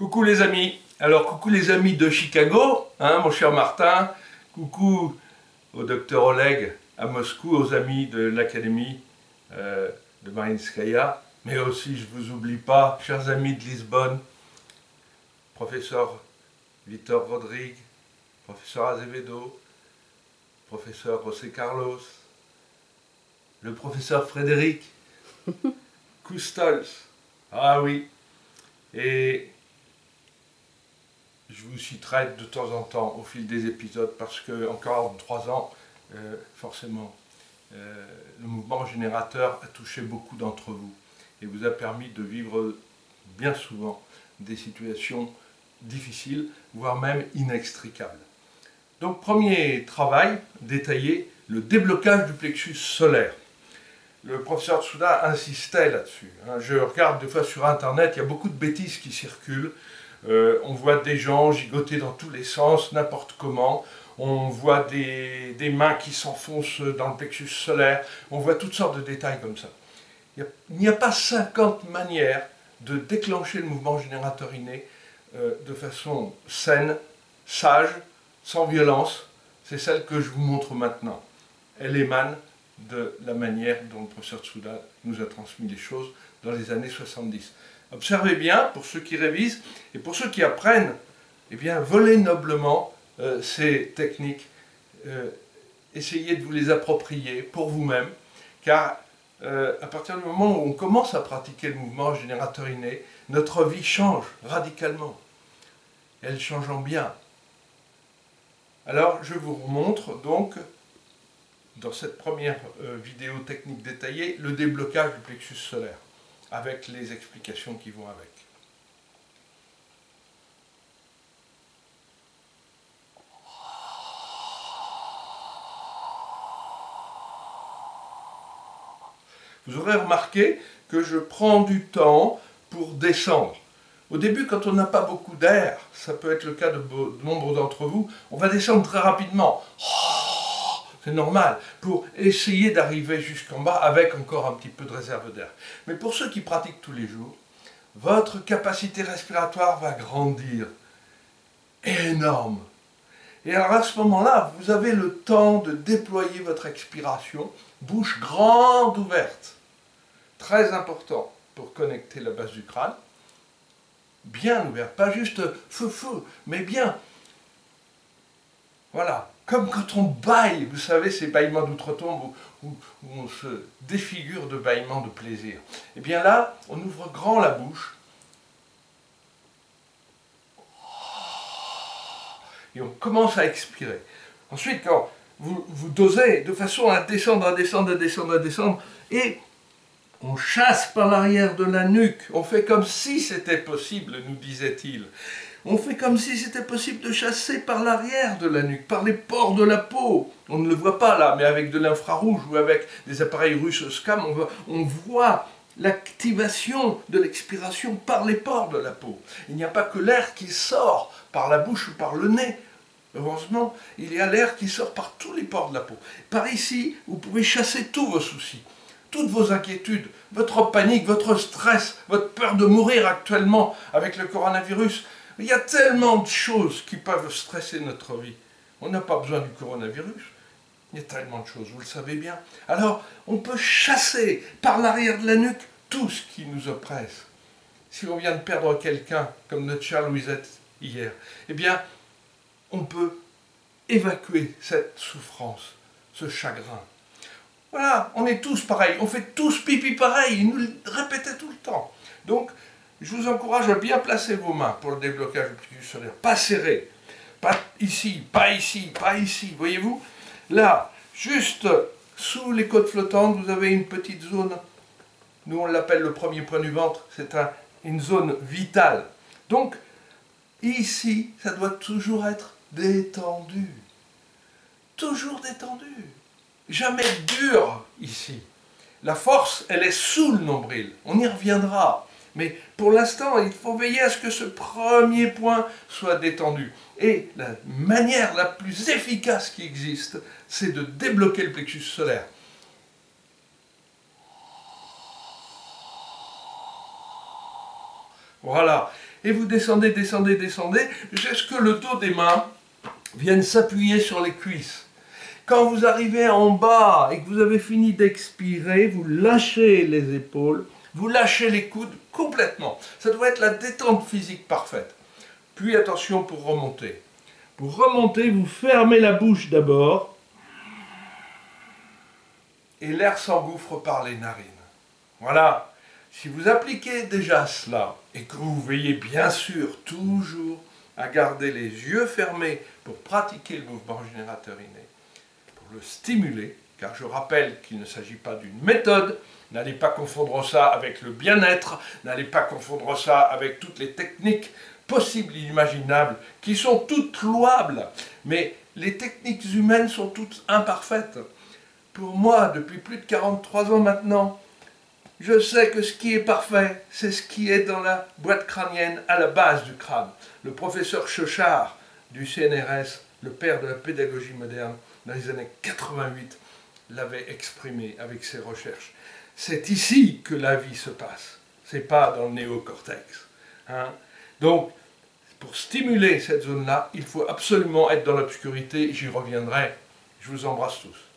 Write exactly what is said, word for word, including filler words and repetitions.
Coucou les amis, alors coucou les amis de Chicago, hein, mon cher Martin, coucou au docteur Oleg à Moscou, aux amis de l'Académie euh, de Mariinskaya, mais aussi je ne vous oublie pas, chers amis de Lisbonne, professeur Vitor Rodrigue, professeur Azevedo, professeur José Carlos, le professeur Frédéric Coustols, ah oui, et je vous citerai de temps en temps au fil des épisodes parce que en quarante-trois ans, euh, forcément, euh, le mouvement générateur a touché beaucoup d'entre vous et vous a permis de vivre bien souvent des situations difficiles, voire même inextricables. Donc premier travail détaillé, le déblocage du plexus solaire. Le professeur Tsuda insistait là-dessus. Je regarde des fois sur internet, il y a beaucoup de bêtises qui circulent. Euh, on voit des gens gigoter dans tous les sens, n'importe comment. On voit des, des mains qui s'enfoncent dans le plexus solaire. On voit toutes sortes de détails comme ça. Il n'y a, a pas cinquante manières de déclencher le mouvement générateur inné euh, de façon saine, sage, sans violence. C'est celle que je vous montre maintenant. Elle émane de la manière dont le professeur Tsuda nous a transmis les choses dans les années soixante-dix. Observez bien, pour ceux qui révisent, et pour ceux qui apprennent, eh bien, volez noblement euh, ces techniques, euh, essayez de vous les approprier pour vous-même, car euh, à partir du moment où on commence à pratiquer le mouvement générateur inné, notre vie change radicalement. Elle change en bien. Alors, je vous montre donc, dans cette première euh, vidéo technique détaillée, le déblocage du plexus solaire, avec les explications qui vont avec. Vous aurez remarqué que je prends du temps pour descendre. Au début, quand on n'a pas beaucoup d'air, ça peut être le cas de, de nombre d'entre vous, on va descendre très rapidement. C'est normal, pour essayer d'arriver jusqu'en bas avec encore un petit peu de réserve d'air. Mais pour ceux qui pratiquent tous les jours, votre capacité respiratoire va grandir. Énorme. Et alors à ce moment-là, vous avez le temps de déployer votre expiration, bouche grande ouverte. Très important pour connecter la base du crâne. Bien ouverte, pas juste feu feu, mais bien. Voilà. Comme quand on bâille, vous savez, ces bâillements d'outre-tombe où, où, où on se défigure de bâillements de plaisir. Et bien là, on ouvre grand la bouche et on commence à expirer. Ensuite, quand vous, vous dosez de façon à descendre, à descendre, à descendre, à descendre, et on chasse par l'arrière de la nuque, on fait comme si c'était possible, nous disait-il. On fait comme si c'était possible de chasser par l'arrière de la nuque, par les pores de la peau. On ne le voit pas là, mais avec de l'infrarouge ou avec des appareils russes SCAM, on voit, on voit l'activation de l'expiration par les pores de la peau. Il n'y a pas que l'air qui sort par la bouche ou par le nez. Heureusement, il y a l'air qui sort par tous les pores de la peau. Par ici, vous pouvez chasser tous vos soucis, toutes vos inquiétudes, votre panique, votre stress, votre peur de mourir actuellement avec le coronavirus. Il y a tellement de choses qui peuvent stresser notre vie. On n'a pas besoin du coronavirus. Il y a tellement de choses, vous le savez bien. Alors, on peut chasser par l'arrière de la nuque tout ce qui nous oppresse. Si on vient de perdre quelqu'un, comme notre chère Louisette hier, eh bien, on peut évacuer cette souffrance, ce chagrin. Voilà, on est tous pareils, on fait tous pipi pareil, il nous le répétait tout le temps. Donc, je vous encourage à bien placer vos mains pour le déblocage du plexus solaire. Pas serré, pas ici, pas ici, pas ici, voyez-vous? Là, juste sous les côtes flottantes, vous avez une petite zone, nous on l'appelle le premier point du ventre, c'est un, une zone vitale. Donc, ici, ça doit toujours être détendu. Toujours détendu. Jamais dur ici. La force, elle est sous le nombril. On y reviendra. Mais pour l'instant, il faut veiller à ce que ce premier point soit détendu. Et la manière la plus efficace qui existe, c'est de débloquer le plexus solaire. Voilà. et vous descendez, descendez, descendez, jusqu'à ce que le dos des mains vienne s'appuyer sur les cuisses. Quand vous arrivez en bas et que vous avez fini d'expirer, vous lâchez les épaules, vous lâchez les coudes complètement. Ça doit être la détente physique parfaite. Puis attention pour remonter. Pour remonter, vous fermez la bouche d'abord et l'air s'engouffre par les narines. Voilà. Si vous appliquez déjà cela et que vous veillez bien sûr toujours à garder les yeux fermés pour pratiquer le mouvement générateur inné, pour le stimuler, car je rappelle qu'il ne s'agit pas d'une méthode, n'allez pas confondre ça avec le bien-être, n'allez pas confondre ça avec toutes les techniques possibles et imaginables, qui sont toutes louables, mais les techniques humaines sont toutes imparfaites. Pour moi, depuis plus de quarante-trois ans maintenant, je sais que ce qui est parfait, c'est ce qui est dans la boîte crânienne à la base du crâne. Le professeur Chauchard du C N R S, le père de la pédagogie moderne, dans les années quatre-vingt-huit, l'avait exprimé avec ses recherches. C'est ici que la vie se passe, c'est pas dans le néocortex. Hein? Donc, pour stimuler cette zone-là, il faut absolument être dans l'obscurité, j'y reviendrai. Je vous embrasse tous.